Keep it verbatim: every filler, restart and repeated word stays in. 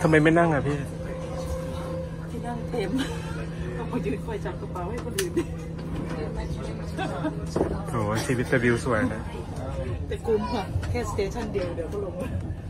ทำไมไม่นั่งอ่ะพี่ที่นั่งเต็มต้องมายืนคอยจับกระเป๋าให้คนอื่นโอ้ชีวิตจะวิวสวยนะแต่กลุ่มค่ะแค่สเตชันเดียวเดี๋ยวก็ลง